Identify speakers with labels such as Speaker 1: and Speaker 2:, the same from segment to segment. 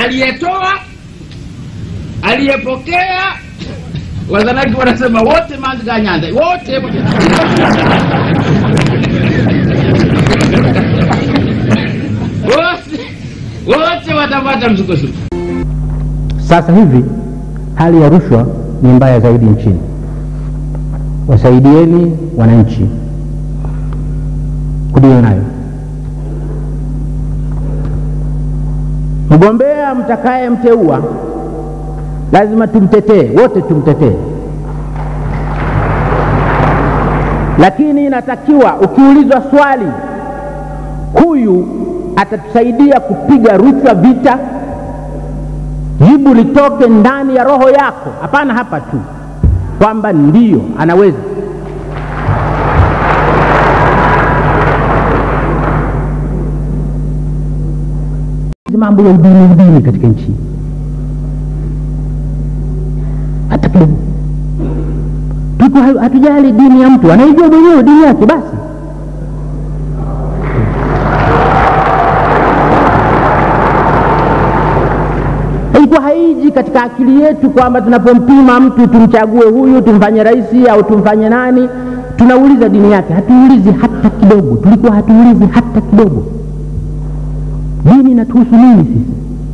Speaker 1: aliyetoa, aliyepokea, wazanaki wanasema wote manziga Nyanza, wote wote watapata msukosuko.
Speaker 2: Sasa hivi hali ya rushwa ni mbaya zaidi nchini. Wasaidieni wananchi kudio nayo. Mgombea mtakaye mteua lazima tumtetee, wote tumtetee. Lakini inatakiwa ukiulizwa swali, huyu atatusaidia kupiga rushwa vita, jibu litoke ndani ya roho yako, hapana hapa tu kwamba ndio anaweza. Mambo ya udini katika nchi hata kidogo. Tuko hatujali dini ya mtu, anaijua mwenyewe dini yake basi. Haiko haiji katika akili yetu kwamba tunapompima mtu tumchague huyu tumfanye rais au tumfanye nani, tunauliza dini yake. Hatuulizi hata kidogo, tulikuwa hatuulizi hata kidogo. Dini inatuhusu nini sisi?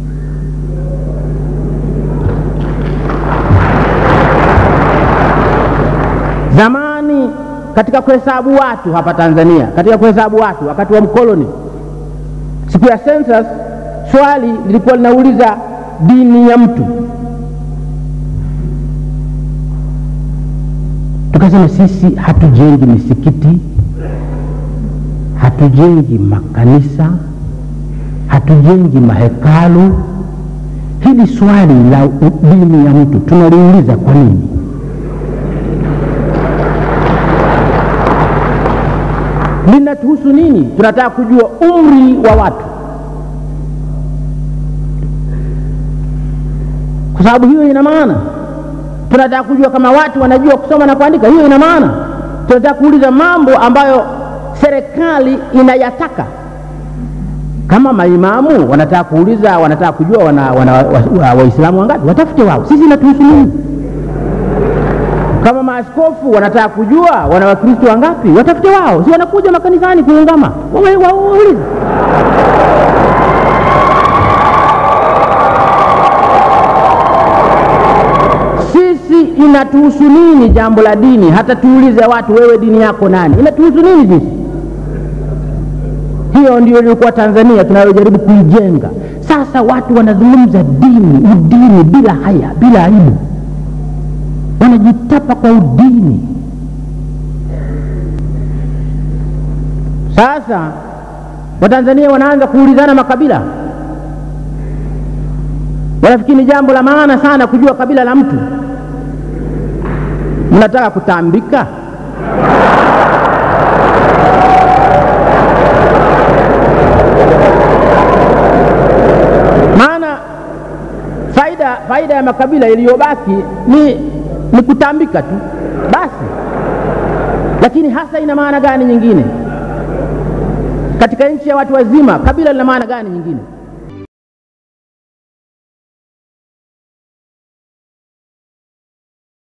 Speaker 2: Zamani katika kuhesabu watu hapa Tanzania, katika kuhesabu watu wakati wa mkoloni, siku ya census, swali lilikuwa linauliza dini ya mtu. Tukasema sisi hatujengi misikiti, hatujengi makanisa, hatujengi mahekalu. Hili swali la dini ya mtu tunaliuliza kwa nini? Linatuhusu nini? Tunataka kujua umri wa watu, kwa sababu hiyo ina maana. Tunataka kujua kama watu wanajua kusoma na kuandika, hiyo ina maana. Tunataka kuuliza mambo ambayo serikali inayataka. Kama maimamu wanataka kuuliza, wanataka kujua Waislamu wangapi, watafute wao, sisi inatuhusu nini? Kama maaskofu wanataka kujua wana Wakristo wangapi, watafute wao, si wanakuja makanisani kuungama, waulize. Sisi inatuhusu nini jambo la dini? Hata tuulize watu, wewe dini yako nani? Inatuhusu nini sisi? Hiyo ndio ilikuwa Tanzania tunayojaribu kuijenga. Sasa watu wanazungumza dini, udini bila haya, bila aibu. Wanajitapa kwa udini. Sasa Watanzania wanaanza kuulizana makabila. Wanafikiri ni jambo la maana sana kujua kabila la mtu. Mnataka kutambika? Maana faida ya makabila iliyobaki ni kutambika tu basi. Lakini hasa ina maana gani nyingine? Katika nchi ya watu wazima, kabila lina maana gani nyingine?